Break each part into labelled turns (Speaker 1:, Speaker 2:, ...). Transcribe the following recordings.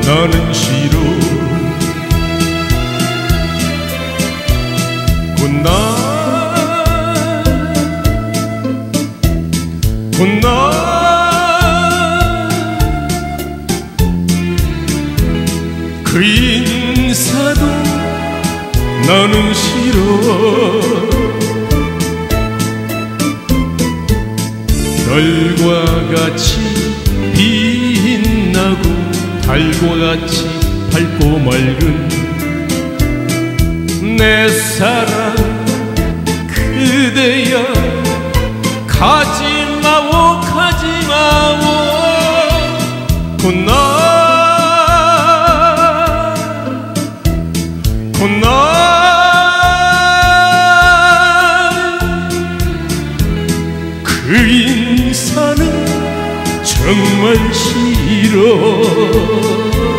Speaker 1: 나는 싫어. 굿나잇 그 인사도 나는 싫어. 별과 같이 빛나고 달과 같이 밝고 맑은 내 사랑 그대여, 가지마오 가지마오. 굿나잇 그 인사는 정말 싫어.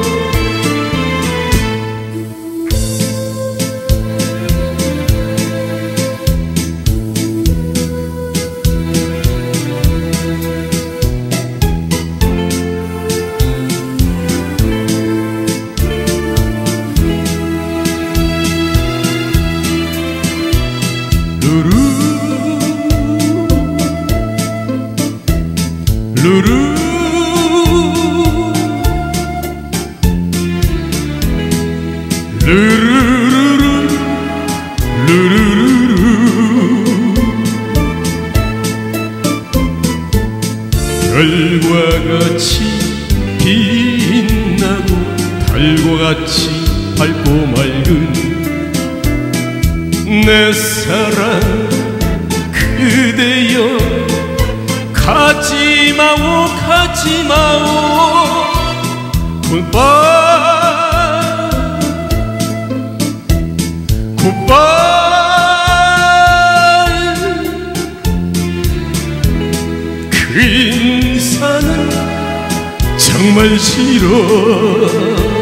Speaker 1: 루루 루루루루 루루루루 별과 같이 빛나고 달과 같이 밝고 맑은 내 사랑 그대여, 가지마오 가지마오. 굿바이 굿바이 그 인사는 정말 싫어.